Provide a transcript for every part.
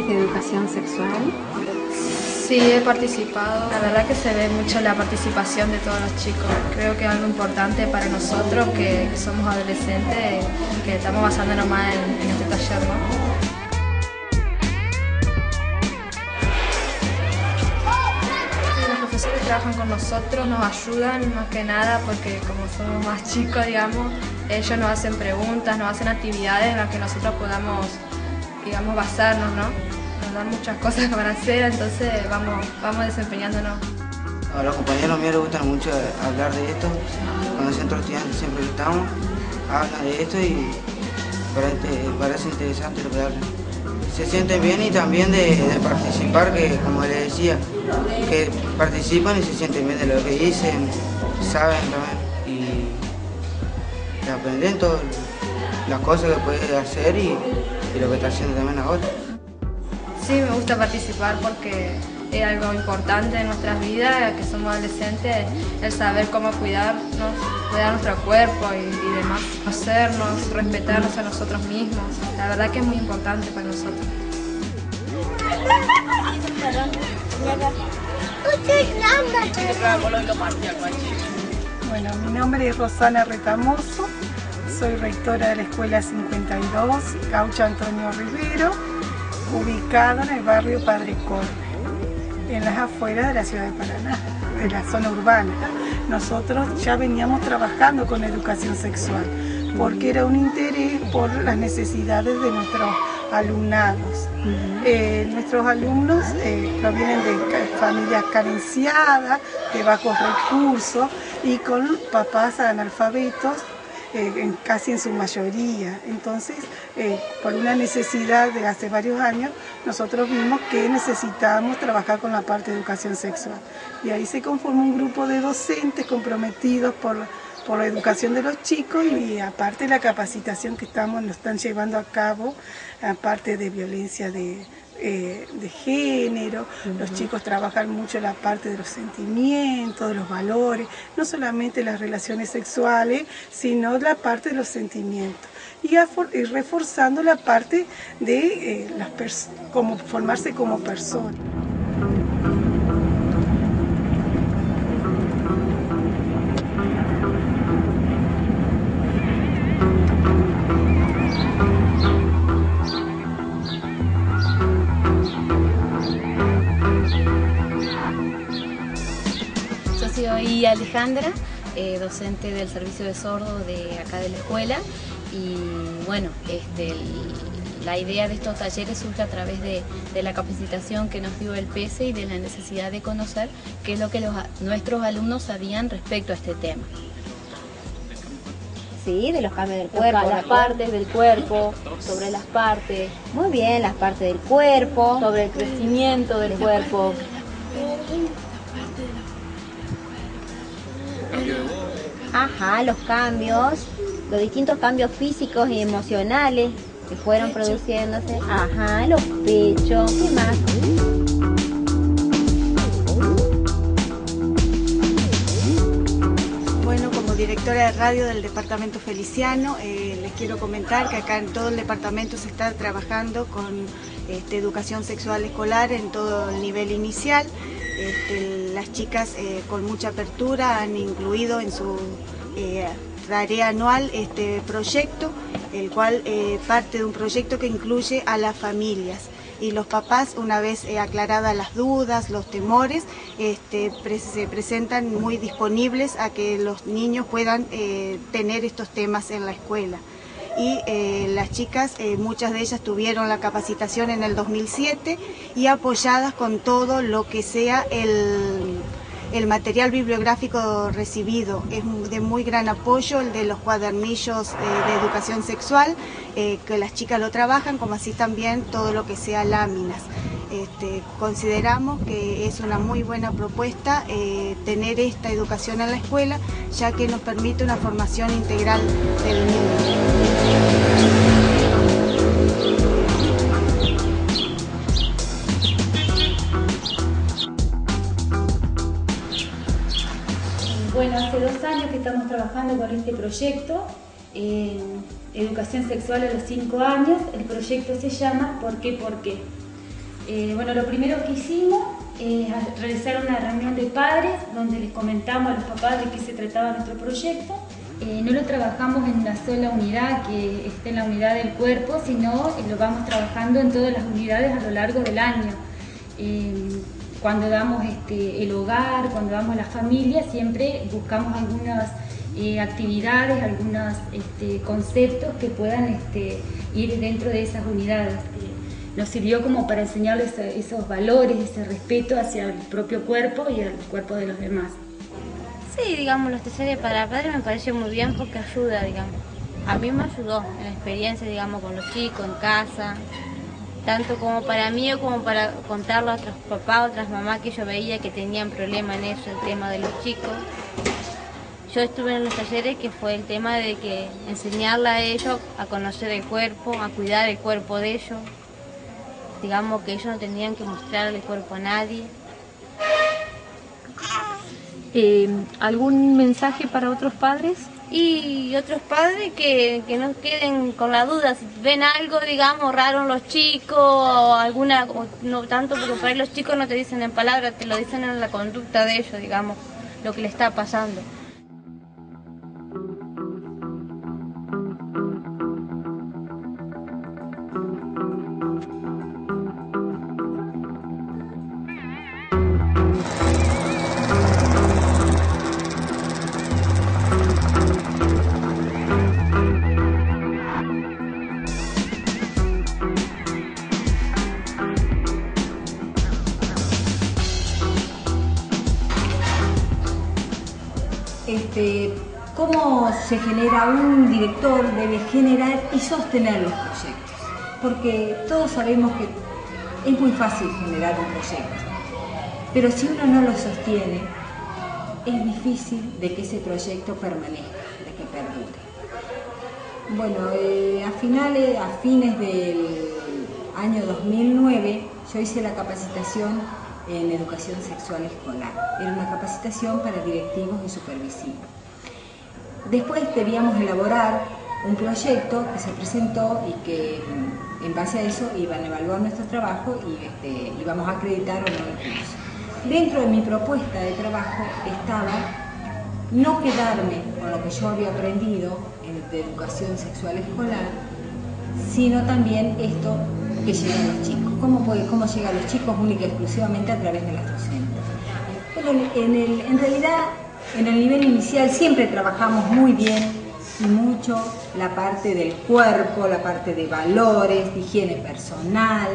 de educación sexual? Sí, he participado. La verdad que se ve mucho la participación de todos los chicos. Creo que es algo importante para nosotros que somos adolescentes y que estamos basándonos más en este taller, ¿no? Los profesores que trabajan con nosotros nos ayudan más que nada porque como somos más chicos, digamos, ellos nos hacen preguntas, nos hacen actividades en las que nosotros podamos, digamos, basarnos, ¿no? Nos dan muchas cosas para hacer, entonces vamos desempeñándonos. A los compañeros míos les gusta mucho hablar de esto. Cuando el centro estudiante siempre que estamos, hablan de esto y parece interesante lo que hablan. Se sienten bien y también de participar, que como les decía, que participan y se sienten bien de lo que dicen, saben también y aprenden todas las cosas que pueden hacer y lo que está haciendo también ahora. Sí, me gusta participar porque es algo importante en nuestras vidas, que somos adolescentes, el saber cómo cuidar nuestro cuerpo y demás, conocernos, respetarnos a nosotros mismos. La verdad que es muy importante para nosotros. Bueno, mi nombre es Rosana Retamoso, soy rectora de la Escuela 52, Gaucho Antonio Rivero, ubicado en el barrio Padre Corre, en las afueras de la ciudad de Paraná, de la zona urbana. Nosotros ya veníamos trabajando con educación sexual, porque era un interés por las necesidades de nuestros alumnados. Nuestros alumnos provienen de familias carenciadas, de bajos recursos y con papás analfabetos, casi en su mayoría. Entonces, por una necesidad de hace varios años, nosotros vimos que necesitábamos trabajar con la parte de educación sexual. Y ahí se conformó un grupo de docentes comprometidos por la educación de los chicos y aparte la capacitación que nos están llevando a cabo, aparte de violencia de género. Los chicos trabajan mucho la parte de los sentimientos, de los valores, no solamente las relaciones sexuales, sino la parte de los sentimientos. Y reforzando la parte de como formarse como persona. Soy Alejandra, docente del servicio de sordo de acá de la escuela y bueno, la idea de estos talleres surge a través de la capacitación que nos dio el PESE y de la necesidad de conocer qué es lo que nuestros alumnos sabían respecto a este tema. Sí, de los cambios del cuerpo. Las partes del cuerpo, sobre las partes. Muy bien, las partes del cuerpo. Sobre el crecimiento del cuerpo. Ajá, los cambios, los distintos cambios físicos y emocionales que fueron produciéndose. Ajá, los pechos, ¿qué más? Bueno, como directora de radio del departamento Feliciano, les quiero comentar que acá en todo el departamento se está trabajando con educación sexual escolar en todo el nivel inicial. Las chicas con mucha apertura han incluido en su tarea anual este proyecto, el cual parte de un proyecto que incluye a las familias. Y los papás, una vez aclaradas las dudas, los temores, se presentan muy disponibles a que los niños puedan tener estos temas en la escuela. Y las chicas, muchas de ellas tuvieron la capacitación en el 2007 y apoyadas con todo lo que sea el material bibliográfico recibido. Es de muy gran apoyo el de los cuadernillos de educación sexual, que las chicas lo trabajan, como así también todo lo que sea láminas. Consideramos que es una muy buena propuesta tener esta educación en la escuela, ya que nos permite una formación integral del niño. Bueno, hace 2 años que estamos trabajando con este proyecto, educación sexual a los 5 años. El proyecto se llama ¿Por qué? ¿Por qué? Bueno, lo primero que hicimos es realizar una reunión de padres donde les comentamos a los papás de qué se trataba nuestro proyecto. No lo trabajamos en una sola unidad que esté en la unidad del cuerpo, sino lo vamos trabajando en todas las unidades a lo largo del año. Cuando damos el hogar, cuando damos la familia, siempre buscamos algunas actividades, algunos conceptos que puedan ir dentro de esas unidades. Nos sirvió como para enseñarles esos valores, ese respeto hacia el propio cuerpo y al cuerpo de los demás. Sí, digamos, los talleres para padres me pareció muy bien porque ayuda, digamos. A mí me ayudó en la experiencia, digamos, con los chicos en casa, tanto como para mí o como para contarlo a otros papás, otras mamás que yo veía que tenían problemas en eso, el tema de los chicos. Yo estuve en los talleres que fue el tema de que enseñarle a ellos a conocer el cuerpo, a cuidar el cuerpo de ellos. Digamos que ellos no tenían que mostrarle el cuerpo a nadie. ¿Algún mensaje para otros padres? Y otros padres que no queden con la duda, si ven algo, digamos, raro en los chicos, o alguna, no tanto porque por ahí los chicos no te dicen en palabras, te lo dicen en la conducta de ellos, digamos, lo que le está pasando. ¿Cómo se genera? Un director debe generar y sostener los proyectos, porque todos sabemos que es muy fácil generar un proyecto, pero si uno no lo sostiene, es difícil de que ese proyecto permanezca, de que perdure. Bueno, a fines del año 2009, yo hice la capacitación en educación sexual escolar. Era una capacitación para directivos y supervisivos. Después debíamos elaborar un proyecto que se presentó y que en base a eso iban a evaluar nuestro trabajo y íbamos a acreditar o no el curso. Dentro de mi propuesta de trabajo estaba no quedarme con lo que yo había aprendido de educación sexual escolar, sino también esto que llega a los chicos. ¿Cómo llega a los chicos única y exclusivamente a través de las docentes? Pero en realidad, en el nivel inicial siempre trabajamos muy bien y mucho la parte del cuerpo, la parte de valores, de higiene personal,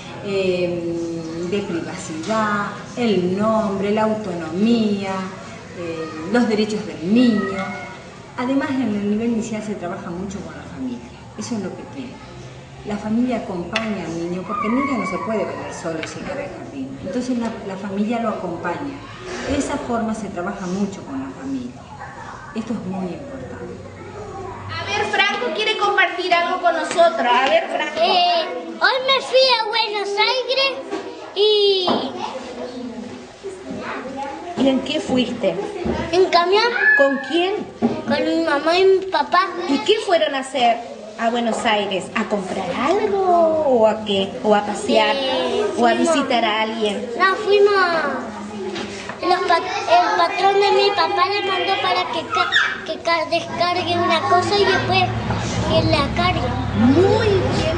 de privacidad, el nombre, la autonomía, los derechos del niño. Además, en el nivel inicial se trabaja mucho con la familia. Eso es lo que tiene. La familia acompaña al niño, porque el niño no se puede venir solo y llegar al jardín. Entonces la familia lo acompaña. De esa forma se trabaja mucho con la familia. Esto es muy importante. A ver, Franco quiere compartir algo con nosotros. A ver, Franco. Hoy me fui a Buenos Aires y... ¿Y en qué fuiste? ¿En camión? ¿Con quién? Con mi mamá y mi papá. ¿Y qué fueron a hacer a Buenos Aires? ¿A comprar algo o a qué? ¿O a pasear? ¿O a visitar a alguien? No, fuimos... El patrón de mi papá le mandó para que descargue una cosa y después que la cargue. Muy bien.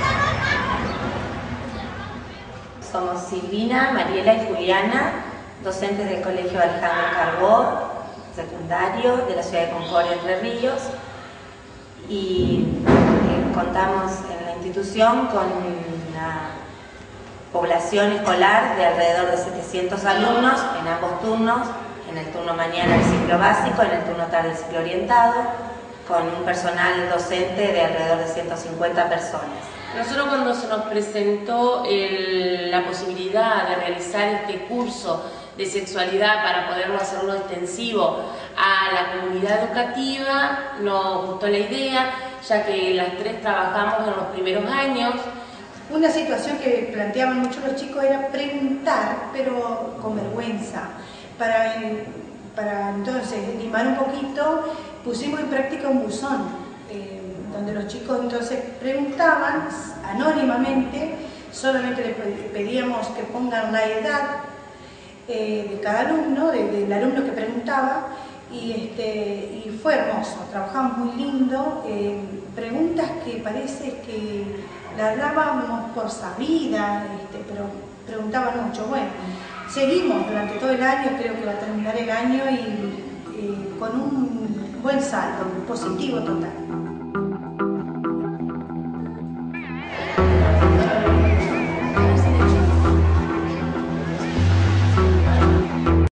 Somos Silvina, Mariela y Juliana, docentes del Colegio Alejandro Carbó, secundario de la ciudad de Concordia, Entre Ríos, y contamos en la institución con una población escolar de alrededor de 700 alumnos en ambos turnos, en el turno mañana el ciclo básico, en el turno tarde el ciclo orientado, con un personal docente de alrededor de 150 personas. Nosotros cuando se nos presentó la posibilidad de realizar este curso de sexualidad para poderlo hacerlo extensivo a la comunidad educativa, nos gustó la idea, ya que las tres trabajamos en los primeros años. Una situación que planteaban mucho los chicos era preguntar, pero con vergüenza. Para entonces limar un poquito, pusimos en práctica un buzón, donde los chicos entonces preguntaban anónimamente solamente le pedíamos que pongan la edad de cada alumno, del alumno que preguntaba, y fue hermoso, trabajamos muy lindo, preguntas que parece que las dábamos por sabida, pero preguntaban mucho. Bueno, seguimos durante todo el año, creo que va a terminar el año y con un buen saldo, positivo total.